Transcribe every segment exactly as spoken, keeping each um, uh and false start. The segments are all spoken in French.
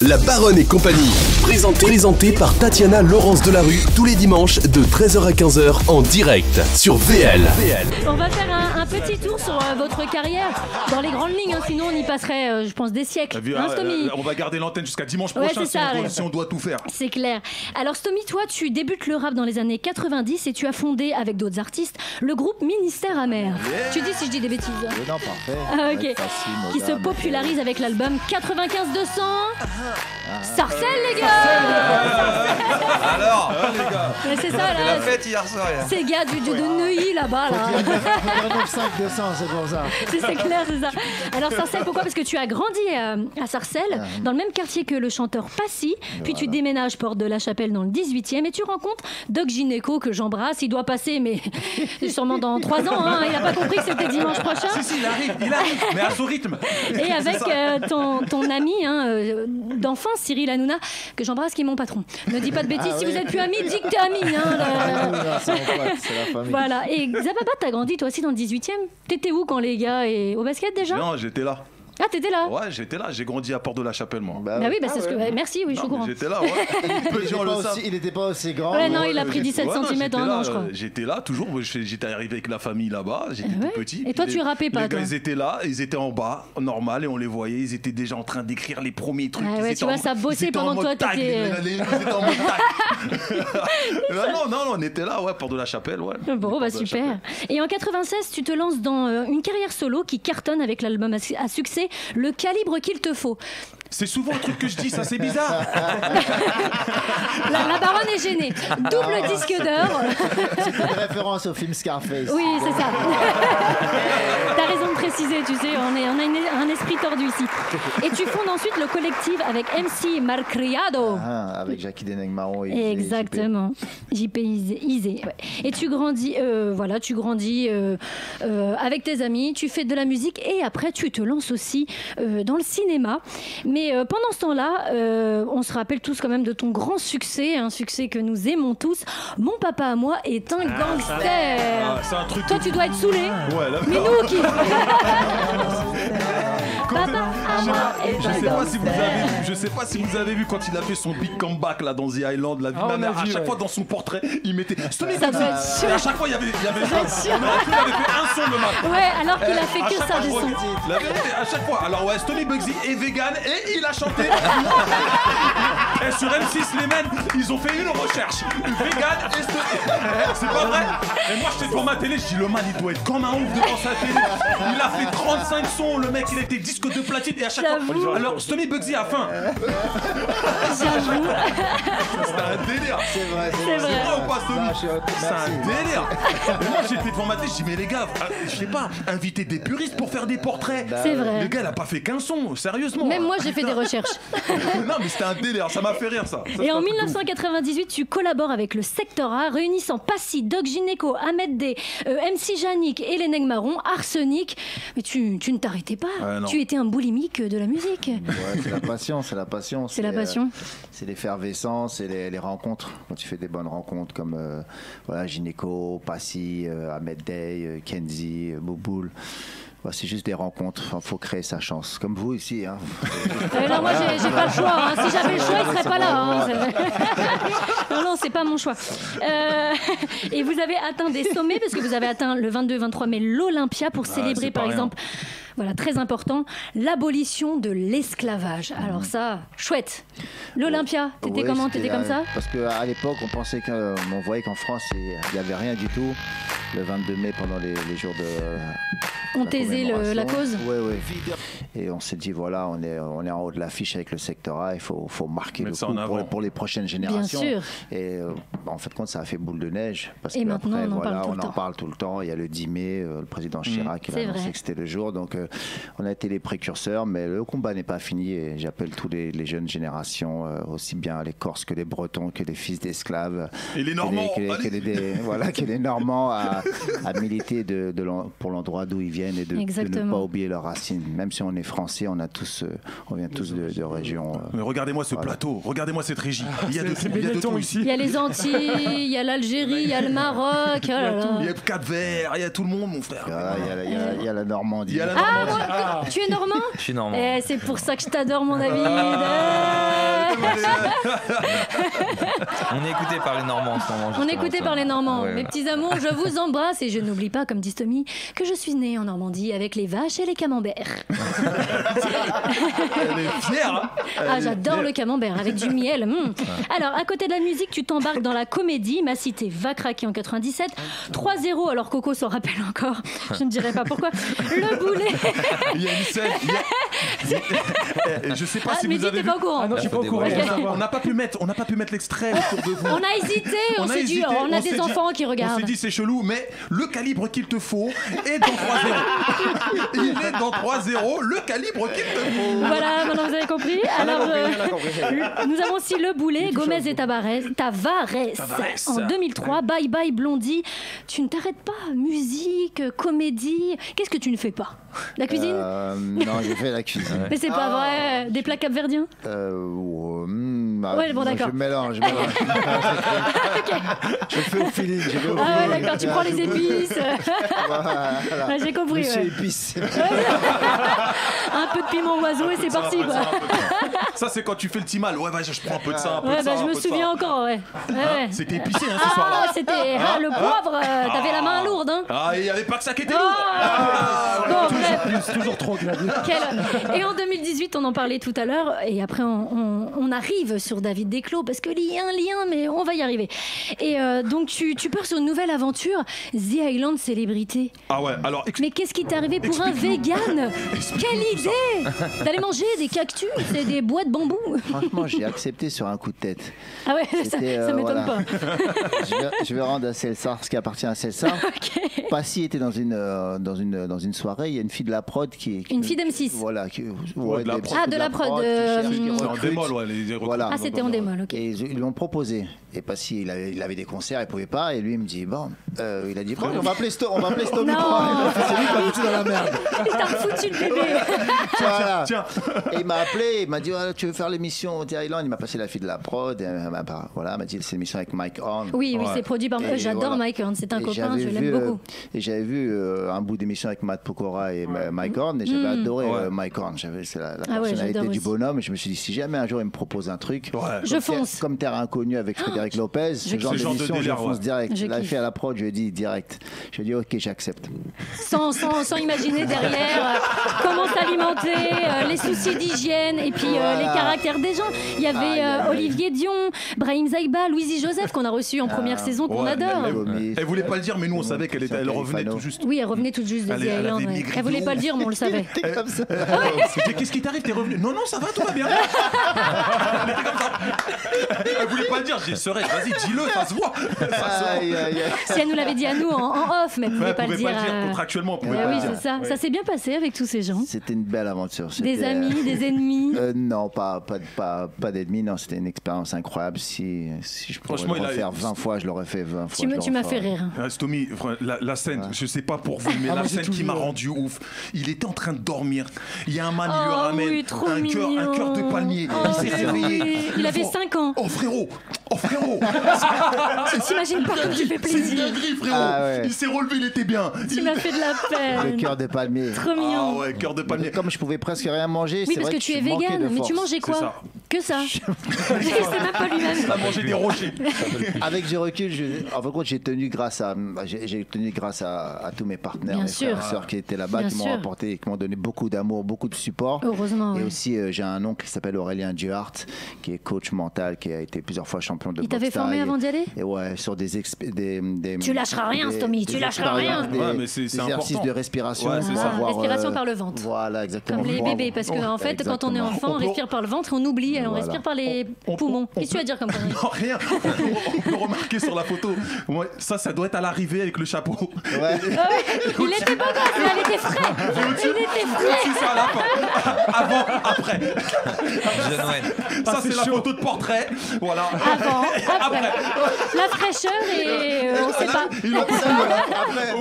La Baronne et compagnie, présenté, présenté par Tatiana Laurence Delarue, tous les dimanches de treize heures à quinze heures en direct sur V L. On va faire un, un petit tour sur euh, votre carrière dans les grandes lignes, hein, sinon on y passerait, euh, je pense, des siècles. Vu, hein, euh, Stomy on va garder l'antenne jusqu'à dimanche Ouais, prochain c'est si, ça, on doit, ouais. si on doit tout faire. C'est clair. Alors Stomy, toi, tu débutes le rap dans les années quatre-vingt-dix et tu as fondé avec d'autres artistes le groupe Ministère Amer. Yeah. Tu dis si je dis des bêtises. Non, parfait. Ah, ok. Facile, Qui se moderne, popularise avec l'album quatre-vingt-quinze deux cents. Sarcelle, les gars. Alors, Ah, les gars. Mais c'est ça, c'est la là. fête hier soir. là. Ces gars du, du- de Neuilly là-bas, là. neuf cinq deux cents, c'est pour ça. C'est c'est clair, c'est ça. Alors Sarcelles, pourquoi? Parce que tu as grandi à, à Sarcelles, dans le même quartier que le chanteur Passy, puis tu déménages porte de la Chapelle dans le dix-huitième et tu rencontres Doc Gynéco que j'embrasse. Il doit passer, mais sûrement dans trois ans. Hein. Il n'a pas compris que c'était dimanche prochain. Si, si, il arrive, il arrive, mais à son rythme. Et avec euh, ton, ton ami hein, euh, d'enfance, Cyril Hanouna, que j'embrasse, qui est mon patron. Ne dis pas de bêtises, Ah si oui. vous êtes plus amis, dis que t'es ami. Hein, le- C'est mon pote, c'est la famille. Voilà. Et Zababa, t'as grandi toi aussi dans le dix-huitième. T'étais où quand les gars et au basket déjà? Non, j'étais là. Ah, t'étais là. Ouais, j'étais là. J'ai grandi à Porte de la Chapelle, moi. Bah oui, bah c'est ce que. Merci, oui, je suis au Non, courant. mais j'étais là, ouais. Il Petit, était on pas le aussi- savait. il était pas aussi grand. Ouais, mais- non, il a pris dix-sept Ouais, non, centimètres j'étais en un là, an, je crois. euh, J'étais là, toujours. Moi, je- J'étais arrivé avec la famille là-bas. J'étais Ah ouais. tout petit. Et toi, Puis tu les- rappais pas, Les gars, toi ils étaient là. Ils étaient en bas, normal, et on les voyait. Ils étaient déjà en train d'écrire les premiers trucs. Ah Ils ouais, étaient tu en vois, mode- ça bossait ils étaient en pendant mode toi, tag, t'étais- les- les- Ils étaient en mode tag. Non, non, non, on était là, ouais, Porte de la Chapelle, ouais. Bon, bah Porte de la super. Chapelle. Et en quatre-vingt-seize, tu te lances dans euh, une carrière solo qui cartonne avec l'album à, su- à succès Le Calibre qu'il te faut. C'est souvent un truc que je dis, ça c'est bizarre. La, la baronne est gênée. Double disque d'or. C'est une référence au film Scarface. Oui, c'est ça. T'as raison de préciser, tu sais, on, est, on a une- un esprit tordu ici. Et tu fondes ensuite le collectif avec M C Malcriado. Ah, avec Jackie Denegmaron et Exactement, J P Isé. Isé, ouais. Et tu grandis, euh, voilà, tu grandis euh, euh, avec tes amis, tu fais de la musique et après tu te lances aussi euh, dans le cinéma. Mais euh, pendant ce temps-là, euh, on se rappelle tous quand même de ton grand succès, un succès que nous aimons tous. Mon papa à moi est un gangster. Ah, c'est un truc. Toi, tu dois être saoulé. Ouais, là. Mais nous qui. Quand- Papa à je, moi est je un sais pas si vous gangster. avez vu, je sais pas si vous avez vu quand il a fait son big comeback là dans The Island, la vie de Ah, ma on mère. a À vu, chaque ouais. fois dans son portrait, il mettait. Stomy Ça Bugsy. doit être sûr. Et à chaque fois il y avait, il y avait ça. On aurait cru qu'il avait fait un son le matin. Ouais, alors qu'il a Eh, fait à que chaque ça fois, de je son. regarde, la vérité, à chaque fois. Alors ouais, Stomy Bugsy est vegan et il a chanté. Et sur M six les men, ils ont fait une recherche. Vegan et Stomy. C'est pas vrai. Et moi j'étais devant ma télé, je dis le man il doit être comme un ouf devant sa télé. Il a fait trente-cinq sons, le mec il était disque de platine et à chaque J'avoue. fois. Alors Stomy Bugsy a faim. J'avoue. C'était un délire. C'est vrai, C'est C'est vrai. vrai ou pas, Stomy? Non, je suis ok, C'est merci. un délire. Et moi j'étais devant ma télé, je dis mais les gars, euh, je sais pas, inviter des puristes pour faire des portraits. C'est vrai. Le gars il a pas fait qu'un son, sérieusement. Même moi, j'ai fait des recherches. Non mais c'était un délire, ça m'a fait rire ça. Ça, Et c'est en un truc de mille neuf ouf. cent quatre-vingt-dix-huit, tu collabores avec le Secteur A, réunissant Passy, Doc Gynéco, Ahmed D, euh, M C Yannick et les Nègres Marrons, Arsenic. Mais tu, tu ne t'arrêtais pas. Ouais, non. Tu étais un boulimique de la musique. Ouais, c'est la passion, c'est la passion. C'est la euh, passion. c'est l'effervescence et les, les rencontres. Quand tu fais des bonnes rencontres comme euh, voilà, Gynéco, Passy, euh, Ahmed Day, euh, Kenzie, euh, Bouboul. Bah, c'est juste des rencontres. Il faut créer sa chance. Comme vous ici. Hein. Euh, non, moi, j'ai, j'ai pas le choix. hein. Si j'avais le choix, il serait pas là. hein. C'est- non, non, c'est pas mon choix. Euh, et vous avez atteint des sommets parce que vous avez atteint le vingt-deux vingt-trois mai l'Olympia pour célébrer, c'est pas par rien. exemple, voilà, très important, l'abolition de l'esclavage. Alors ça, chouette. L'Olympia, t'étais Ouais, comment? c'était, T'étais comme euh, ça? Parce qu'à l'époque, on pensait qu'on voyait qu'en France, il n'y avait rien du tout. Le vingt-deux mai, pendant les, les jours de. On la taisait le- la cause? Oui, oui. Et on s'est dit, voilà, on est, on est en haut de l'affiche avec le secteur A, il faut, faut marquer Mettre le ça coup en pour, avant. pour les prochaines générations. sûr. Et euh, en fait, compte, ça a fait boule de neige. Parce Et que maintenant, après, on en voilà, parle tout on le en temps. parle tout le temps. Il y a le dix mai, euh, le président Chirac il a C'est annoncé vrai. que c'était le jour. Donc, euh, on a été les précurseurs, mais le combat n'est pas fini. Et j'appelle tous les, les jeunes générations, euh, aussi bien les Corses que les Bretons, que les fils d'esclaves. Et les que Normands, que les- que allez. les- des- voilà, que les Normands à, à militer de, de l'en- pour l'endroit d'où ils viennent et de, de ne Exactement. pas oublier leurs racines. Même si on est français, on a tous, euh, on vient tous de, de régions. euh, Mais regardez-moi ce Voilà. plateau, regardez-moi cette régie. Il y a de C'est tout, il y a de Benetton tout ici. Il y a les Antilles, il y a l'Algérie, il y a le Maroc. Oh là là. Il y a Cap Vert, il y a tout le monde, mon frère. voilà, il y a la- il y a- il y a la Normandie. Il y a la Ah, Normandie. moi, tu es normand? Je suis normand. Eh, c'est pour ça que je t'adore, mon David. Ah. On est écouté par les Normands en ce moment. On est écouté par les Normands. Ouais, Mes ouais. petits amours, je vous embrasse et je n'oublie pas, comme dit Tommy, que je suis née en Normandie avec les vaches et les camemberts. Elle est fière, hein. Ah, j'adore le camembert avec du miel. Mmh. Alors, à côté de la musique, tu t'embarques dans la comédie. Ma cité va craquer en quatre-vingt-dix-sept. trois zéro, alors Coco s'en rappelle encore. Je ne dirai pas pourquoi. Le boulet. Il y a une scène. il y a- Je sais pas Ah, si mais vous dis, avez t'es vu. pas au courant. Ah non, je suis pas au courant. Ok. On n'a pas pu mettre, on n'a pas pu mettre l'extrait autour de vous. On a hésité, on, a s'est dit, hésité, on a s'est des dit- enfants qui On regardent. s'est dit c'est chelou, mais le calibre qu'il te faut est dans trois zéro. Il est dans trois zéro, le calibre qu'il te faut. Voilà, maintenant vous avez compris. Alors, euh, nous avons aussi Le Boulet, Gomez et Tavares, Tavares, Tavares. en deux mille trois. Bye bye Blondie. Tu ne t'arrêtes pas. Musique, comédie. Qu'est-ce que tu ne fais pas? La cuisine? Euh, non, j'ai fait la cuisine. Mais c'est pas vrai. Des plats capverdiens? Euh, ouais, hmm, bah, Ouais, bon, d'accord. Je mélange. Je, mélange. Je fais au feeling. Je vais au Ah ouais, feeling. d'accord, tu prends les épices. Voilà. Ah, j'ai compris. Monsieur Ouais. épice. Un peu de piment oiseau et c'est Ça, parti, un peu de quoi. ça, un peu de ça. Ça, c'est quand tu fais le petit mal. Ouais, ouais, je prends un peu de ça, un peu Ouais, de ça. bah, je un me peu de souviens ça. encore, ouais. Ouais, ouais. C'était épicé, hein, ce soir-là. Ah, c'était ah, le poivre, euh, t'avais la main lourde, hein. Ah, il n'y avait pas que ça qui était Oh lourd. Ah, Bon, bref. C'est toujours trop gradé. Quel- Et en deux mille dix-huit, on en parlait tout à l'heure, et après on, on- on arrive sur David Desclos, parce qu'il y a un lien, mais on va y arriver. Et euh, donc tu, tu pars sur une nouvelle aventure, The Island Célébrité. Ah ouais, alors ex- Mais qu'est-ce qui t'est arrivé pour un Explique-nous. vegan? Quelle idée d'aller manger des cactus et des bois de bambou. Franchement, j'ai accepté sur un coup de tête. Ah ouais, ça, C'était, ça euh, m'étonne voilà. pas. Je vais, je vais rendre à Celsar ce qui appartient à Celsar. Ok. Passy était dans une, euh, dans, une, dans une soirée. Il y a une fille de la prod qui. qui Une fille d'M six. Voilà. Qui, Ouais, de la des- prod. Ah, de la prod, qui euh, cherche, qui hum. c'est en recrute. démol, ouais, les les Voilà. Ah, c'était en démol, ok. Et ils, ils lui ont proposé. Et Passy, il avait, il avait des concerts, il pouvait pas. Et lui, il me dit bon, euh, il a dit bon, on va appeler Sto, on va appeler Stomy Non. pour un- C'est lui qui m'a foutu dans la merde. Il t'a foutu le bébé. Voilà. Tiens. Et il m'a appelé, il m'a dit ah, tu veux faire l'émission au The Island. Il m'a passé la fille de la prod. Et, euh, bah, bah, voilà, il m'a dit c'est l'émission avec Mike Horn. Oui, oui, Ouais. c'est produit par moi. Et J'adore voilà. Mike Horn, c'est un Et copain, j'avais je vu, l'aime euh, beaucoup. Et j'avais vu euh, un bout d'émission avec Matt Pokora et Ma- Mike Horn et j'avais adoré Ouais. euh, Mike Horn. J'avais, c'est la, la Ah ouais, personnalité j'adore du aussi. bonhomme. Et je me suis dit, si jamais un jour il me propose un truc, Ouais. Je comme fonce. Terre- comme Terre Inconnue avec Frédéric Lopez, ce genre Ce genre de d'émission, je délire, fonce ouais. direct. Je Je l'ai kiffe. fait à la prod, je lui ai dit direct. Je lui ai dit, ok, j'accepte. Sans, sans, sans imaginer derrière euh, comment s'alimenter, euh, les soucis d'hygiène et puis euh, Voilà. les caractères des gens. Il y avait Aïe, aïe, euh, aïe. Olivier Dion, Brahim Zaïba, Louisie Joseph qu'on a reçu en première saison qu'on ouais, adore. elle- Vomi. Elle voulait pas le dire, mais nous on savait qu'elle était, elle revenait tout juste. Oui, elle revenait tout juste de Elle- The elle Island. avait ouais. maigri Elle voulait de pas le ouf. dire, mais on le savait. T'es comme ça. C'était, qu'est-ce qui t'arrive? T'es revenu? Non, non, ça va, tout va bien. Elle était comme ça. Elle voulait pas le dire. J'ai dit, serais, vas-y, dis-le, ça se voit. Ça se voit. Aïe, aïe, aïe. Si elle nous l'avait dit à nous en, en off, mais elle pouvait Ouais, pas elle le pouvait dire. pas le dire euh, contractuellement. Elle pouvait eh pas oui, le dire. c'est ça. Ça s'est bien passé avec tous ces gens. C'était une belle aventure. Des C'était, amis, euh, des ennemis. euh, non, pas, pas, pas, pas d'ennemis. Non, c'était une expérience incroyable. Si, si je pouvais Franchement, le il a- refaire vingt fois, je l'aurais fait vingt fois. Tu me- je tu le m'as fait referais. rire. Ah, Stomy, vra- la, la scène, je sais pas pour vous, mais Ah, la moi, j'ai scène tout qui vu, m'a ouais. rendu ouf. Il était en train de dormir. Il y a un man, il lui Oh ramène oui, trop un cœur, un cœur de mignon. palmier. Oh, il s'est c'est réveillé. oui. Il avait cinq ans. Oh frérot, oh frérot. Tu t'imagines pas comme tu fais C'est une plaisir. dinguerie, frérot. Ah ouais. Il s'est relevé, il était bien. Tu Il- m'as fait de la Le peine. cœur de palmier. Trop Ah mignon. ouais, cœur de palmier. Comme je pouvais presque rien manger, Oui, c'est parce vrai que tu je es manquais vegan, de mais tu force. mangeais quoi? C'est ça. Que ça. Je sais même pas lui-même. À manger des rochers. Avec du recul, je, en fin de compte, j'ai tenu grâce à, j'ai, j'ai tenu grâce à, à tous mes partenaires, Bien mes sûr. frères et sœurs qui étaient là-bas, Bien qui m'ont sûr. apporté, qui m'ont donné beaucoup d'amour, beaucoup de support. Heureusement, Et ouais. aussi, euh, j'ai un oncle qui s'appelle Aurélien Duhart, qui est coach mental, qui a été plusieurs fois champion de Il boxe t'avait formé thaï. avant d'y aller? Et ouais, sur des, exp- des, des Tu lâcheras rien, des- Stomy, des tu lâcheras rien. expériences, Des, Ouais, mais c'est- des c'est exercices important. de respiration. Ouais, c'est pour ça. avoir, Respiration euh, par le ventre. Voilà, exactement. Comme les Pour avoir- bébés, parce qu'en fait, quand on est Exactement. enfant, on On peut- respire par le ventre, on oublie, on Voilà. respire par les On- on- poumons. on Qu'est-ce que tu vas peut- dire comme connerie? Non, rien. On peut, on peut remarquer sur la photo. Ouais, ça, ça doit être à l'arrivée avec le chapeau. Ouais. Il était pas gosse, mais elle était frais. Il était frais. C'est ça à la fin. Avant, après. John Wayne. Ça, c'est la photo de portrait. Voilà. Avant, après. La fraîcheur et euh, on sait pas. Il en peut plus, voilà. Après.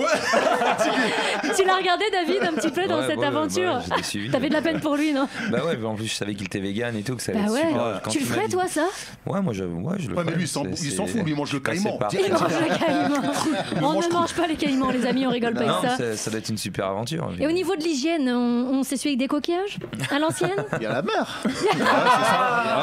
Ouais. Tu l'as regardé, David, un petit peu dans Ouais, cette ouais, aventure. ouais, j'étais suivi. T'avais de la peine pour lui, non? Bah ouais, mais en plus je savais qu'il était vegan et tout, que ça allait Bah être ouais. super. Quand Tu le m'as ferais, dit- toi, ça? Ouais, moi je, ouais, je le Ouais, mais ferais. lui, il s'en- C'est- il s'en c'est- fout, lui, il mange le passer caïman. par- Il mange le caïman. On ne mange pas les caïmans, les amis, on rigole pas Non, avec ça. ça, ça doit être une super aventure. Et au niveau de l'hygiène, on, on s'essuie avec des coquillages? À l'ancienne? Il y a la mer. Enfin, l'eau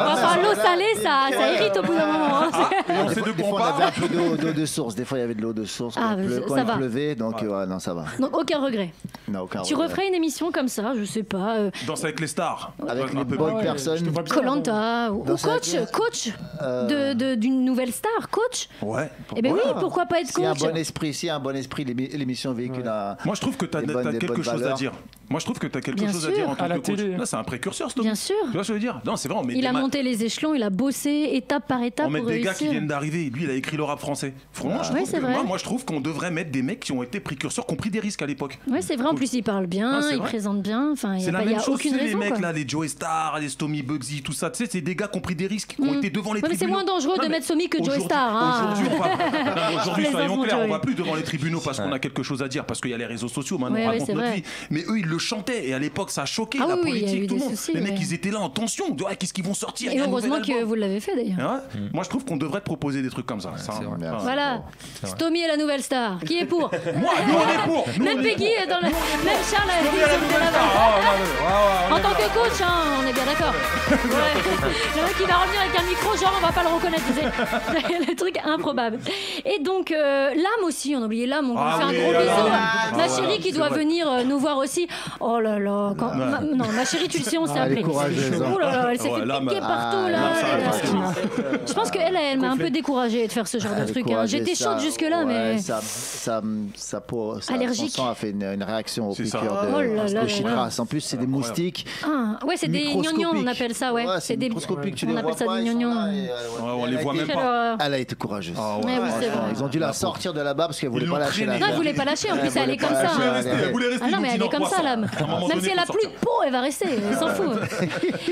trop salé, ça, ça irrite au bout d'un moment. Hein. Ah, et on Des sait fois, de des quoi on fois, on avait parle. un peu d'eau, d'eau de source. Des fois, il y avait de l'eau de source quand, Ah, il, pleu- ça quand va. il pleuvait. Donc, ouais, non, ça va. Donc aucun regret. Non, aucun Tu regret. referais une émission comme ça, je sais pas, euh, Danse avec les stars. Avec Un les peu bonnes plus. personnes. Koh-Lanta ou, ou Dans sa coach, classe. coach Euh, de- de- d'une nouvelle star, coach. Ouais. Eh ben oui, Voilà. pourquoi pas être S'il y a un coach bon esprit, s'il y a un bon esprit, l'émi- l'émission véhicule un. Moi, je trouve que tu as, Des bonnes- des quelque bonnes chose à valeurs. dire. Moi, je trouve que tu as quelque Bien chose à sûr. dire en tant À la que coach. télé. Là, c'est un précurseur, ce Tommy. Bien sûr. Tu vois ce que je veux dire? Non, c'est vrai. On met Il des a ma- monté les échelons, il a bossé étape par étape On met pour des gars qui réussir. viennent d'arriver. Lui, il a écrit le rap français. Franchement, je Ouais, trouve c'est que- vrai. moi, moi, je trouve qu'on devrait mettre des mecs qui ont été précurseurs, qui ont pris des risques à l'époque. Ouais, c'est vrai, en plus il parle bien, Ah, c'est il vrai. présente bien, enfin il C'est n'y a, la pas- y même a chose, aucune tu sais, les raison. mecs quoi. là, les Joey Star, les Stomy Bugsy, tout ça, tu sais, c'est des gars qui ont pris des risques, qui ont Mm. été devant les Ouais, mais c'est tribunaux. moins dangereux Non, de mais mettre Somi que Joey aujourd'hui- Star. Hein. Aujourd'hui, on va, non, mais aujourd'hui, Les soyons enfants, clairs, on Joey. va plus devant les tribunaux parce qu'on a quelque chose à dire, parce qu'il y a les réseaux sociaux, maintenant Ouais, on ouais, raconte c'est notre vrai. vie. Mais eux, ils le chantaient et à l'époque, ça a choqué Ah la oui, oui, il y a politique, eu tout le des monde. soucis, les mecs, ouais. ils étaient là en tension. De, ah, qu'est-ce qu'ils vont sortir? Il Et y a un nouvel heureusement que album. vous l'avez fait d'ailleurs. Ouais. Moi, je trouve qu'on devrait te proposer des trucs comme ça. Ça, c'est vrai. ouais. Voilà, Stomy est la nouvelle star. Qui est pour Moi, nous, on est pour. Nous, Même on est Peggy est dans le... Même Charles a dit pour. ils étaient là-bas. Ah, ouais, ouais, ouais, ouais, En ouais, tant ouais. que coach, hein, on est bien d'accord. Ouais. Le mec qui va revenir avec un micro, genre on va pas le reconnaître, tu sais. Le truc improbable. Et donc euh, l'âme aussi, on a oublié l'âme, on lui Ah fait un oui, gros ah bisou. là. Ma Ah chérie ouais, qui c'est doit vrai. venir euh, nous voir aussi. Oh là là, quand... ma... non, ma chérie, tu le sais, on s'est Ah, elle est appelé. courageuse, hein. Oh là là, elle s'est Ouais, fait l'âme, piquer ah, partout là. l'âme, ça Elle va a- pas. Je pense qu'elle, elle m'a un peu découragée de faire ce genre de Elle est truc. hein. courageuse, J'étais ça, chaude jusque-là, ouais, mais. Ça, ça, ça, pour, ça, Allergique. son sang a fait une, une réaction au C'est piqûres ça. de, Oh là là de là chypras. En plus, c'est des Incroyable. moustiques. Ah, ouais, c'est des microscopiques. gnognons, on appelle ça, ouais. c'est des microscopique, tu on les appelle vois ça pas, des ils sont gnognons. là, ouais. et, euh, Ouais, on elle les a voit été- même Quelle pas. horreur. Elle a été courageuse. Ah ouais. Ouais, oui, c'est Franchement, vrai. Ils ont dû la sortir de là-bas parce qu'elle voulait Ils pas l'ont lâcher traînée. la Non, elle voulait pas lâcher, en Elle plus elle voulait est pas comme ça. lâcher, hein. elle Elle voulait rester, Ah non, ils mais ont elle dit est comme non, ça, pas l'âme. À un moment Même donné, si elle a faut plus de sortir. peau, elle va rester, elle s'en fout.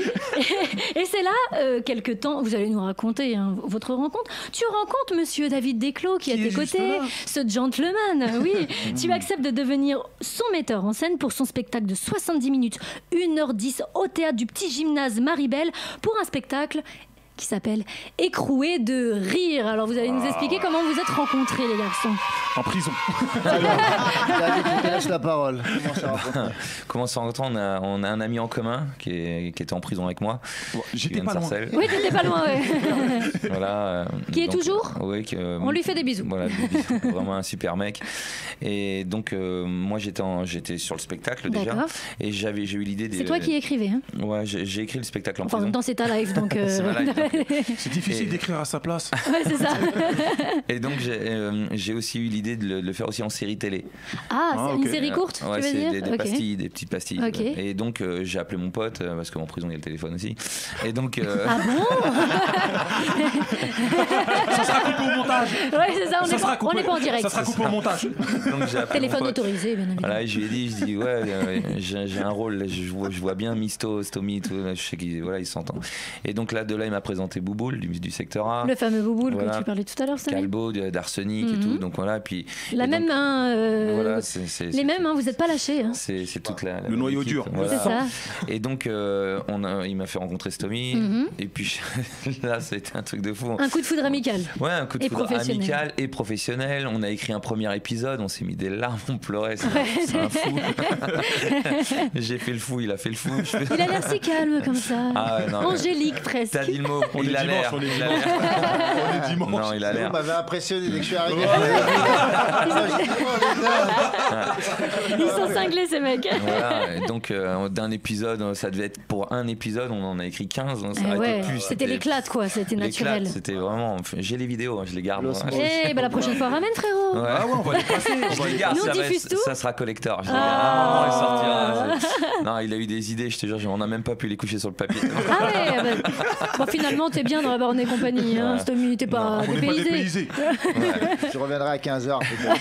Et c'est là, euh, quelque temps, vous allez nous raconter hein, votre rencontre. Tu rencontres monsieur David Desclos qui est à Qui tes est juste côtés, là. ce gentleman, oui. Tu acceptes de devenir son metteur en scène pour son spectacle de soixante-dix minutes, une heure dix au théâtre du petit gymnase Maribel pour un spectacle qui s'appelle Écroué de rire. Alors vous allez nous expliquer comment vous êtes rencontrés les garçons. En prison. David, je te laisse la parole. Comment ça raconte Comment ça rencontre on a, on a un ami en commun qui, est, qui était en prison avec moi. J'étais qui vient de pas loin. Sarcelles. Oui, t'étais pas loin, ouais. Voilà, euh, Qui est donc, toujours euh, oui, que- On lui fait des bisous. Voilà, des bisous. Vraiment un super mec. Et donc euh, moi j'étais en- j'étais sur le spectacle déjà D'accord. et j'avais j'ai eu l'idée de C'est toi qui écrivais, hein. Ouais, j'ai j'ai écrit le spectacle en Enfin, en prison. même temps, c'est ta live, donc. euh, C'est ma live, donc, C'est difficile Et- d'écrire à sa place. ouais, c'est ça. Et donc j'ai euh, j'ai aussi eu l'idée de le, de le faire aussi en série télé. Ah, Ah, c'est ok. une série courte, Ouais, tu veux c'est dire des, des Ok. pastilles, des petites pastilles. Ok. Et donc euh, j'ai appelé mon pote euh, parce qu'en prison il y a le téléphone aussi. Et donc euh, Ah bon Ça sera coupé au montage. Ouais, c'est ça, on Ça n'est sera pas, on coupé. n'est pas en direct. Ça sera coupé au montage. donc j'ai appelé mon Téléphone pote. autorisé, bien évidemment. Voilà, et je lui ai dit, je dis ouais, euh, j'ai j'ai un rôle, là, je vois, je vois bien Misto, Stomy, tout, là, je sais qu'il voilà, il s'entend. Et donc là, de là, il m'a présenté Bouboule du, du secteur A, Le fameux Bouboule Voilà. que tu parlais tout à l'heure, c'est Calbo, de- d'Arsenic et Mhm. tout. Donc voilà, puis la et même, donc, hein, euh, voilà, c'est c'est- les c'est- mêmes, hein, vous n'êtes pas lâchés. Hein. C'est c'est toute la, la Le noyau l'équipe, dur. voilà. C'est ça. Et donc, euh, on a, il m'a fait rencontrer Stomy. Mhm. Et puis là, c'était un truc de fou. Un coup de foudre amical. Ouais, un coup de Et foudre professionnel. amical et professionnel. On a écrit un premier épisode, on s'est mis des larmes, on pleurait. C'est c'est un fou. J'ai fait le fou, il a fait le fou. Je fais- Il a l'air si calme comme ça. Ah ouais, non, mais- Angélique presque. T'as dit le mot, On il est a dimanche, l'air. on est il a dimanche. l'air. On est dimanche. Non, il a Vous l'air. m'avez impressionné dès que je suis arrivé. Ils sont cinglés ces mecs. Voilà, et donc euh, d'un épisode, ça devait être pour un épisode, on en a écrit quinze. Ça Eh aurait ouais, été plus. c'était l'éclat quoi, c'était l'éclat, naturel. C'était vraiment. J'ai les vidéos, hein, je les garde. L'os moi. Eh ben la prochaine fois ramène frérot. Ouais. Ah ouais, on va les passer. On Je va les les garde, Nous, on ça, va- diffuse tout ça sera collector. Je les Ah. garde. Ah, non, il sortira. C'est- Non, il a eu des idées, je te jure, on n'a même pas pu les coucher sur le papier. Ah ouais, bah, bon, finalement t'es bien dans la Barne et compagnie, hein, Ouais. Stomy, t'es pas On n'est pas dépaysé. dépaysés. Je reviendrai à quinze heures. peut-être.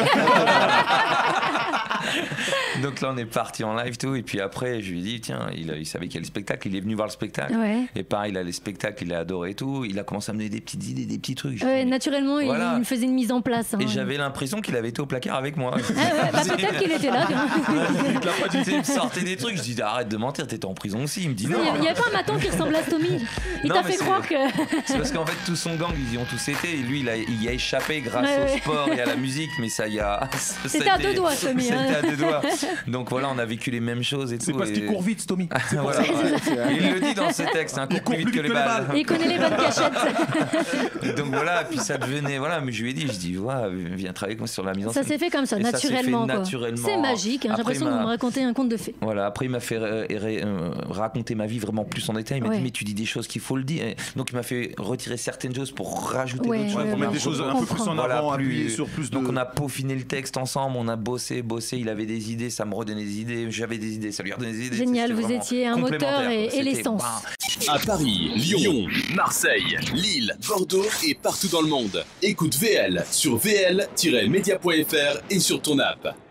Donc là, on est parti en live, tout. Et puis après, je lui ai dit, tiens, il, il savait qu'il y a le spectacle, il est venu voir le spectacle. Ouais. Et pareil, il a les spectacles, il a adoré et tout. Il a commencé à me donner des petites idées, des petits trucs. Je Ouais, dis, mais- naturellement, il- Voilà. il faisait une mise en place. hein. Et j'avais l'impression qu'il avait été au placard avec moi. Ah ouais, bah, peut-être qu'il était là. Tu sais, il me sortait des trucs. Je dis, arrête de mentir, t'étais en prison aussi. Il me dit, Il non. n'y avait pas un maton qui ressemblait à Stomy. Il Non, t'a mais fait c'est- croire que. C'est parce qu'en fait, tout son gang, ils y ont tous été. Et lui, il, a, il y a échappé grâce Ouais, au ouais. sport et à la musique. Mais ça y a. ça a C'était à été- deux doigts, Stomy, C'était hein. à deux doigts. Donc voilà, on a vécu les mêmes choses et tout. C'est parce et... qu'il court vite, Stomy. C'est pour Voilà, ça. ouais. Il le dit dans ce texte, hein, court plus vite que les balles. Et il connaît les bonnes cachettes. Donc voilà, puis ça devenait, voilà, mais je lui ai dit, je dis, ouais, viens travailler avec moi sur la mise en scène. Ça s'est fait comme ça, et naturellement. Ça quoi. naturellement. C'est magique, hein, j'ai l'impression que vous me racontez un conte de fées. Voilà, après il m'a fait euh, euh, raconter ma vie vraiment plus en détail. Il m'a ouais. dit, mais tu dis des choses qu'il faut le dire. Donc il m'a fait retirer certaines choses pour rajouter ouais, d'autres ouais, choses. Pour mettre des choses un peu plus en voilà, avant, plus, appuyer sur plus de... Donc on a peaufiné le texte ensemble, on a bossé, bossé, il avait des idées, ça me redonnait des idées, j'avais des idées, ça lui redonnait des idées. Génial, vous étiez un moteur et, et l'essence. Bah... À Paris, Lyon, Marseille, Lille, Bordeaux et partout dans le monde. Écoute V L sur v l tiret media point f r et sur ton app.